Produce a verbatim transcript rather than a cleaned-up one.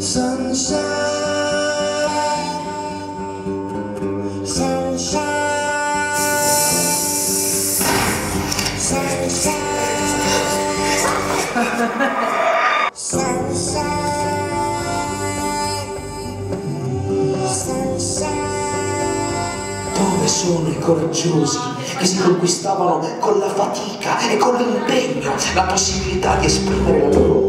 Sunshine, sunshine, sunshine, sunshine. Dove sono i coraggiosi che si conquistavano con la fatica e con l'impegno la possibilità di esprimere la loro